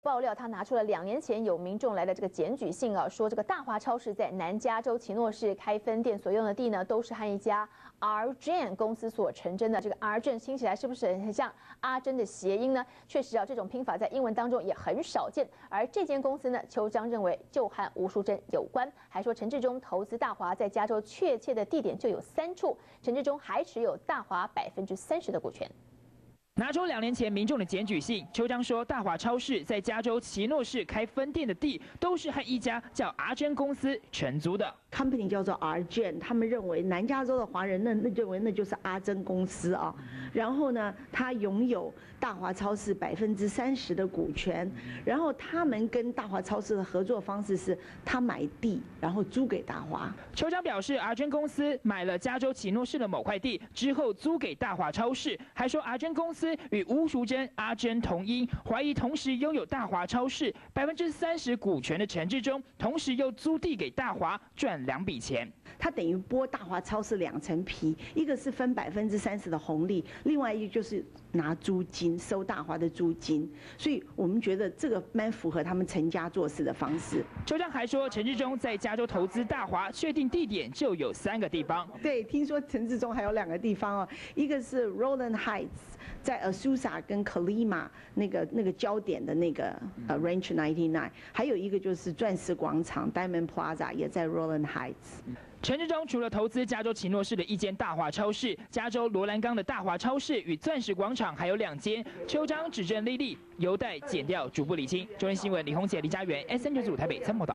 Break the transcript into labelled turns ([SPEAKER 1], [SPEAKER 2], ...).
[SPEAKER 1] 爆料，他拿出了2年前有民众来的这个检举信啊，说这个大华超市在南加州奇诺市开分店所用的地呢，都是和一家 Argen 公司所成真的。这个 Argen 听起来是不是很像阿珍的谐音呢？确实啊，这种拼法在英文当中也很少见。而这间公司呢，邱彰认为就和吴淑珍有关，还说陈志忠投资大华在加州确切的地点就有3处，陈志忠还持有大华30%的股权。
[SPEAKER 2] 拿出2年前民众的检举信，邱彰说，大华超市在加州奇诺市开分店的地，都是和一家叫阿珍公司承租的。
[SPEAKER 3] company 叫做 Argen， 他们认为南加州的华人那认为那就是阿珍公司啊。然后呢，他拥有大华超市30%的股权。然后他们跟大华超市的合作方式是，他买地然后租给大华。
[SPEAKER 2] 邱彰表示，阿珍公司买了加州奇诺市的某块地之后租给大华超市，还说阿珍公司 与吴淑珍、阿珍同音，怀疑同时拥有大华超市30%股权的陈志忠，同时又租地给大华，赚2笔钱。
[SPEAKER 3] 他等于剥大华超市2层皮，一个是分30%的红利，另外一个就是拿租金收大华的租金。所以我们觉得这个蛮符合他们成家做事的方式。
[SPEAKER 2] 邱彰还说，陈志忠在加州投资大华，确定地点就有3个地方。
[SPEAKER 3] 对，听说陈志忠还有2个地方哦，一个是 Rowland Heights， 在 Azusa 跟 Colima 那个焦点的那个Ranch 99， 还有一个就是钻石广场 Diamond Plaza 也在 Rowland Heights。
[SPEAKER 2] 陈志忠除了投资加州奇诺市的一间大华超市，加州罗兰冈的大华超市与钻石广场还有2间。邱彰指证利益，有待检调逐步厘清。中央新闻李宏杰、李家园 SN 95台北参谋道。